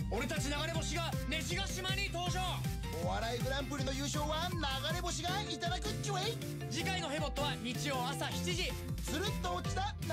俺たち流れ星がねじヶ島に登場。 お笑いグランプリの優勝は流れ星がいただくっちゅい。 次回のヘボットは日曜朝7時。 つるっと落ちた